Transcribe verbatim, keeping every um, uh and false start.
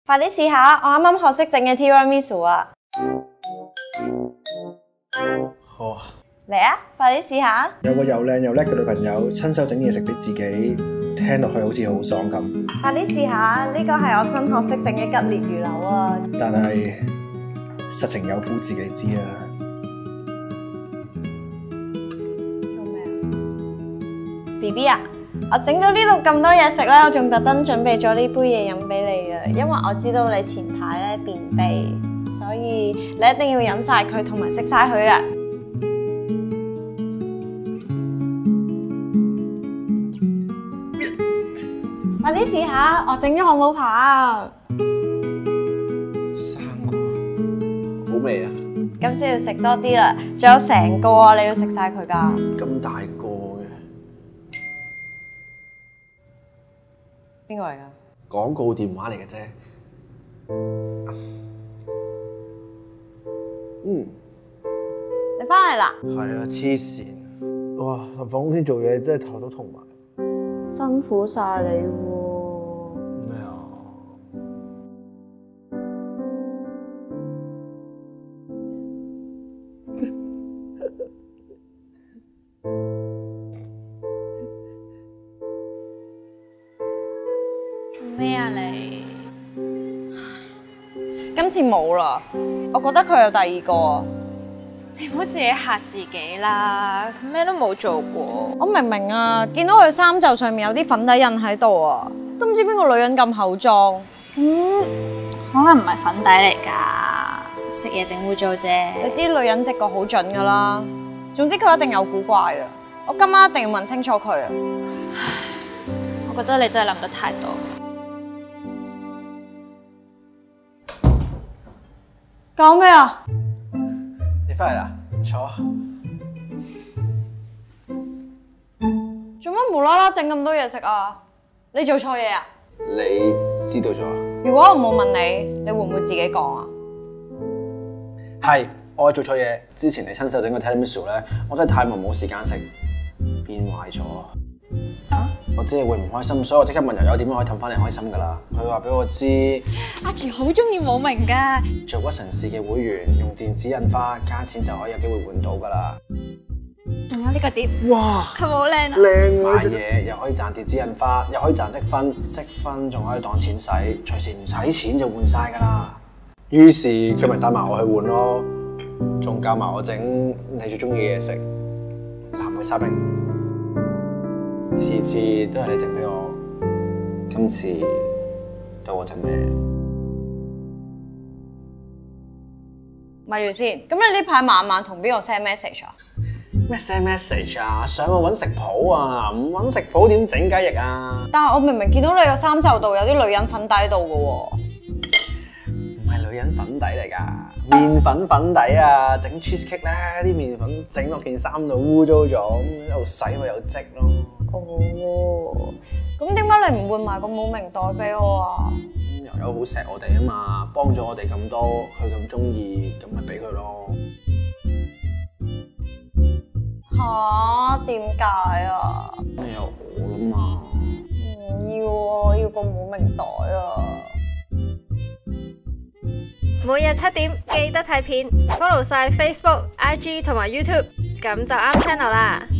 快啲試下，我啱啱學識整嘅 tiramisu 啊！ 哦， 嚟啊，快啲試下！ 有個又靚又叻嘅女朋友，親手整嘢食俾自己，聽落去好似好爽咁。 快啲試下，呢個係我新學識整嘅吉列魚柳啊！ 但係實情有苦自己知啊。 做咩啊 ？B B 啊，我整咗呢度咁多嘢食咧，我仲特登準備咗呢杯嘢飲俾你啊！因為我知道你前排咧便秘，所以你一定要飲晒佢同埋食晒佢啊！快啲試下，我整咗漢堡扒啊！ 生果好味啊！ 今朝要食多啲啦，仲有成個啊，你要食晒佢噶。 咁大個嘅邊個嚟噶？ 廣告電話嚟嘅啫。嗯， 你翻嚟啦？ 係啊，黐線！哇，臨放工先做嘢，真係頭都痛埋。 辛苦晒你喎。 咩啊？ 做咩啊你？今次冇啦，我覺得佢有第二個。 你唔好自己嚇自己啦，佢咩都冇做過。 我明明啊，見到佢衫袖上面有啲粉底印喺度啊，都唔知邊個女人咁厚裝。 嗯，可能唔係粉底嚟㗎，食嘢整污糟啫。 你知女人直覺好準㗎啦。總之佢一定有古怪啊！我今晚一定要問清楚佢啊！ 我覺得你真係諗得太多。 講咩啊？ 你翻嚟啦，坐。 做乜無啦啦整咁多嘢食啊？你做錯嘢啊？ 你知道咗啊？ 如果我冇問你，你會唔會自己講啊？ 係，我做錯嘢。之前你親手整個 tiramisu 咧，我真係太忙冇時間食，變壞咗。啊？我知你會唔開心，所以我即刻問悠悠點樣可以氹翻你開心噶啦。佢話俾我知， 阿住好中意冇名㗎。 做屈臣氏嘅會員，用電子印花加錢就可以有機會換到噶啦。 仲有呢個碟， 哇， 係咪好靚啊？ 靚啊！買嘢又可以賺電子印花，又可以賺積分，積分仲可以當錢使，隨時唔使錢就換晒噶啦。於是佢咪帶埋我去換咯，仲教埋我整你最中意嘅嘢食，藍莓沙冰。次次都係你整俾我，今次到我整咩？ 咪住先，咁你呢排晚晚同邊個 send message 啊？ 咩 send message 啊？上網揾食譜啊？唔揾食譜點整雞翼啊？ 但係我明明見到你個衫袖度有啲女人粉底喺度嘅喎。 唔係女人粉底嚟㗎，麵粉粉底啊！整 cheesecake 咧，啲麵粉整落件衫度污糟咗，喺度洗咪有漬咯。 哦，咁點解你唔換埋個冇名袋俾我啊？ 悠悠好錫我哋啊嘛，幫咗我哋咁多，佢咁中意，咁咪俾佢咯。 吓？點解啊？ 咩有我啦嘛？ 唔要啊，要個冇名袋啊！ 每日七點記得睇片 ，follow 晒 Facebook、I G 同埋 YouTube，咁就啱 channel 啦。